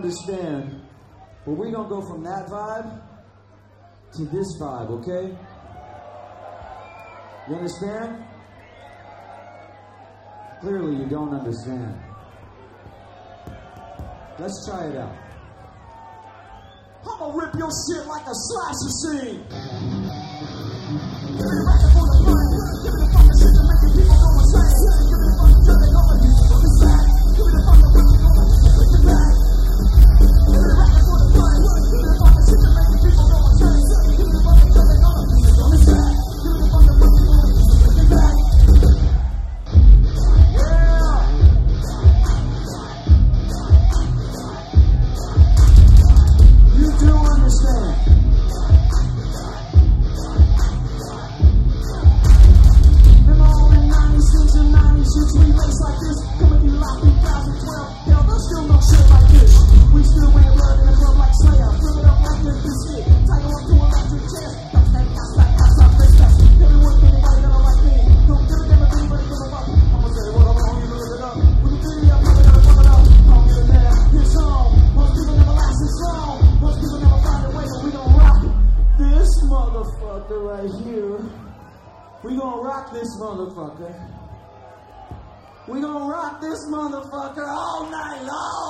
understand, but we gonna go from that vibe to this vibe, okay? You understand? Clearly you don't understand. Let's try it out. I'ma rip your shit like a slasher scene. Give me the record for the fun. Give me the fucking shit to make the people go insane. Give me the fucking shit they gonna use on this back. Give me the fucking shit they gonna take it back. Give me the record for the fun. Give me the fucking shit to make the people go insane. Give me the fucking shit they gonna use on this back. Give me the fucking shit they gonna take it back. Right here, we gonna rock this motherfucker. We gonna rock this motherfucker all night long.